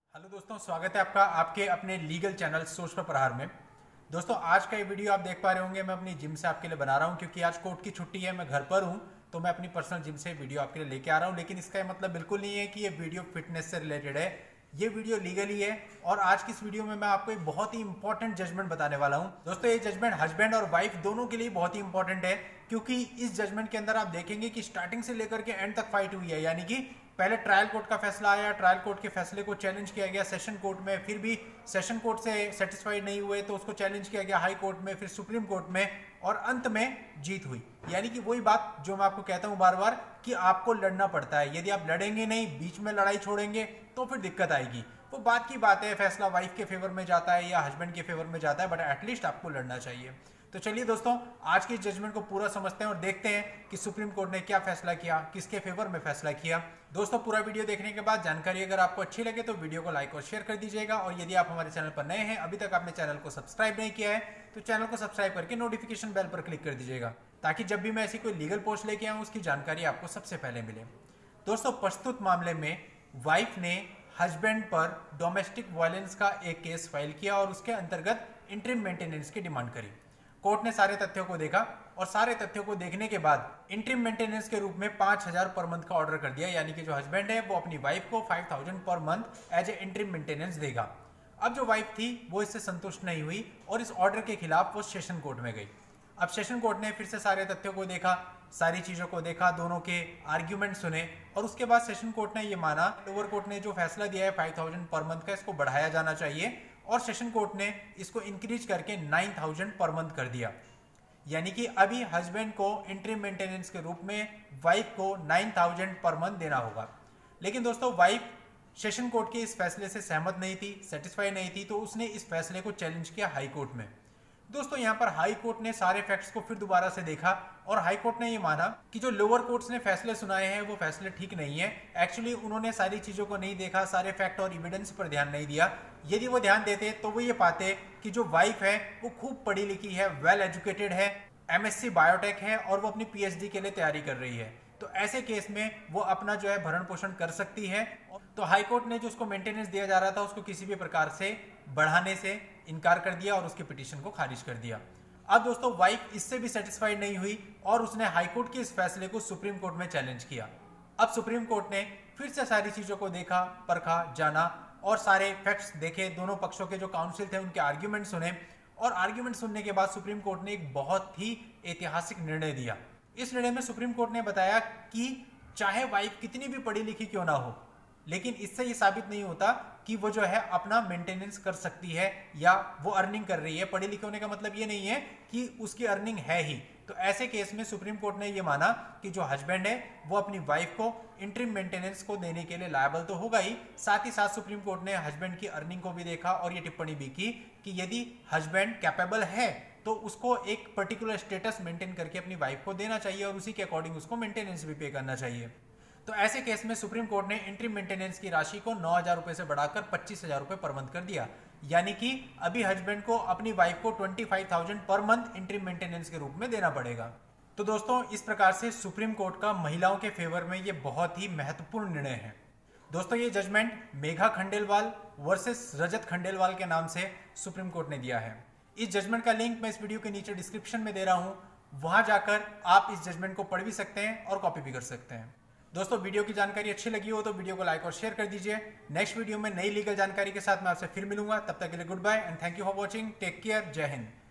Hello दोस्तों, स्वागत है आपका आपके अपने लीगल चैनल सोच पर प्रहार में। दोस्तों, आज का ये वीडियो आप देख पा रहे होंगे मैं अपनी जिम से आपके लिए बना रहा हूँ, क्योंकि आज कोर्ट की छुट्टी है, मैं घर पर हूँ, तो मैं अपनी पर्सनल जिम से वीडियो आपके लिए लेके आ रहा हूँ। लेकिन इसका ये मतलब बिल्कुल नहीं है कि ये वीडियो फिटनेस से रिलेटेड है, ये वीडियो लीगली है। और आज की इस वीडियो में मैं आपको एक बहुत ही इंपॉर्टेंट जजमेंट बताने वाला हूँ। दोस्तों, ये जजमेंट हस्बैंड और वाइफ दोनों के लिए बहुत ही इंपॉर्टेंट है, क्योंकि इस जजमेंट के अंदर आप देखेंगे कि स्टार्टिंग से लेकर के एंड तक फाइट हुई है। यानी कि पहले ट्रायल कोर्ट का फैसला आया, ट्रायल कोर्ट के फैसले को चैलेंज किया गया सेशन कोर्ट में, फिर भी सेशन कोर्ट से सेटिस्फाइड नहीं हुए तो उसको चैलेंज किया गया हाई कोर्ट में, फिर सुप्रीम कोर्ट में, और अंत में जीत हुई। यानी कि वही बात जो मैं आपको कहता हूं बार बार कि आपको लड़ना पड़ता है। यदि आप लड़ेंगे नहीं, बीच में लड़ाई छोड़ेंगे, तो फिर दिक्कत आएगी। वो बात की बात है, फैसला वाइफ के फेवर में जाता है या हस्बैंड के फेवर में जाता है, बट एटलीस्ट आपको लड़ना चाहिए। तो चलिए दोस्तों, आज के जजमेंट को पूरा समझते हैं और देखते हैं कि सुप्रीम कोर्ट ने क्या फैसला किया, किसके फेवर में फैसला किया। दोस्तों, पूरा वीडियो देखने के बाद जानकारी अगर आपको अच्छी लगे तो वीडियो को लाइक और शेयर कर दीजिएगा। और यदि आप हमारे चैनल पर नए हैं, अभी तक आपने चैनल को सब्सक्राइब नहीं किया है, तो चैनल को सब्सक्राइब करके नोटिफिकेशन बेल पर क्लिक कर दीजिएगा, ताकि जब भी मैं ऐसी कोई लीगल पोस्ट लेके आऊँ उसकी जानकारी आपको सबसे पहले मिले। दोस्तों, प्रस्तुत मामले में वाइफ ने हस्बैंड पर डोमेस्टिक वायलेंस का एक केस फाइल किया और उसके अंतर्गत इंटरिम मेंटेनेंस की डिमांड करी। कोर्ट ने सारे तथ्यों को देखा और सारे तथ्यों को देखने के बाद इंटरिम मेंटेनेंस के रूप में 5,000 पर मंथ का ऑर्डर कर दिया। यानी कि जो हस्बैंड है वो अपनी वाइफ को 5,000 per month as a interim maintenance देगा। अब जो वाइफ थी वो इससे संतुष्ट नहीं हुई और इस ऑर्डर के खिलाफ वो सेशन कोर्ट में गई। अब सेशन कोर्ट ने फिर से सारे तथ्यों को देखा, सारी चीजों को देखा, दोनों के आर्ग्यूमेंट सुने, और उसके बाद सेशन कोर्ट ने ये माना, लोअर कोर्ट ने जो फैसला दिया है 5,000 पर मंथ का, इसको बढ़ाया जाना चाहिए, और सेशन कोर्ट ने इसको इंक्रीज करके 9,000 पर मंथ कर दिया। यानी कि अभी हस्बैंड को इंटरिम मेंटेनेंस के रूप में वाइफ को 9,000 पर मंथ देना होगा। लेकिन दोस्तों, वाइफ सेशन कोर्ट के इस फैसले से सहमत नहीं थी, सेटिस्फाई नहीं थी, तो उसने इस फैसले को चैलेंज किया हाई कोर्ट में। दोस्तों, यहाँ पर हाई कोर्ट ने सारे फैक्ट्स को फिर दोबारा से देखा और हाई कोर्ट ने ये माना कि जो लोअर कोर्ट्स ने फैसले सुनाए हैं वो फैसले ठीक नहीं है। एक्चुअली उन्होंने सारी चीजों को नहीं देखा, सारे फैक्ट और एविडेंस पर ध्यान नहीं दिया। यदि वो ध्यान देते तो वो ये पाते कि जो वाइफ है वो खूब पढ़ी लिखी है, वेल एजुकेटेड है, MSc बायोटेक है और वो अपनी PhD के लिए तैयारी कर रही है। तो ऐसे केस में वो अपना जो है भरण पोषण कर सकती है। तो हाईकोर्ट ने जो उसको मेंटेनेंस दिया जा रहा था उसको किसी भी प्रकार से बढ़ाने से इनकार कर दिया और उसके पिटीशन को खारिज कर दिया। अब दोस्तों, वाइफ इससे भी सेटिस्फाइड नहीं हुई और उसने हाईकोर्ट के इस फैसले को सुप्रीम कोर्ट में चैलेंज किया। अब सुप्रीम कोर्ट ने फिर से सारी चीजों को देखा, परखा, जाना और सारे फैक्ट्स देखे, दोनों पक्षों के जो काउंसिल थे उनके आर्ग्यूमेंट सुने, और आर्ग्यूमेंट सुनने के बाद सुप्रीम कोर्ट ने एक बहुत ही ऐतिहासिक निर्णय दिया। इस निर्णय में सुप्रीम कोर्ट ने बताया कि चाहे वाइफ कितनी भी पढ़ी लिखी क्यों ना हो, लेकिन इससे ये साबित नहीं होता कि वो जो है अपना मेंटेनेंस कर सकती है या वो अर्निंग कर रही है। पढ़ी लिखे होने का मतलब ये नहीं है कि उसकी अर्निंग है ही। तो ऐसे केस में सुप्रीम कोर्ट ने ये माना कि जो हस्बैंड है वो अपनी वाइफ को इंटरिम मेंटेनेंस को देने के लिए लायबल तो होगा ही, साथ ही साथ सुप्रीम कोर्ट ने हस्बैंड की अर्निंग को भी देखा और ये टिप्पणी भी की कि यदि हस्बैंड कैपेबल है तो उसको एक पर्टिकुलर स्टेटस मेंटेन करके अपनी वाइफ को देना चाहिए और उसी के अकॉर्डिंग उसको मेंटेनेंस भी पे करना चाहिए। तो ऐसे केस में सुप्रीम कोर्ट ने इंटरिम मेंटेनेंस की राशि को 9,000 रुपए से बढ़ाकर 25,000 रुपए पर मंथ कर दिया। यानी कि अभी हस्बैंड को अपनी वाइफ को 25,000 पर मंथ इंटरिम मेंटेनेंस के रूप में देना पड़ेगा। तो दोस्तों, इस प्रकार से सुप्रीम कोर्ट का महिलाओं के फेवर में ये बहुत ही महत्वपूर्ण निर्णय है। दोस्तों, ये जजमेंट मेघा खंडेलवाल वर्सेस रजत खंडेलवाल के नाम से सुप्रीम कोर्ट ने दिया है। इस जजमेंट का लिंक मैं इस वीडियो के नीचे डिस्क्रिप्शन में दे रहा हूं, वहां जाकर आप इस जजमेंट को पढ़ भी सकते हैं और कॉपी भी कर सकते हैं। दोस्तों, वीडियो की जानकारी अच्छी लगी हो तो वीडियो को लाइक और शेयर कर दीजिए। नेक्स्ट वीडियो में नई लीगल जानकारी के साथ मैं आपसे फिर मिलूंगा। तब तक के लिए good bye and thank you for watching. Take care. जय हिंद।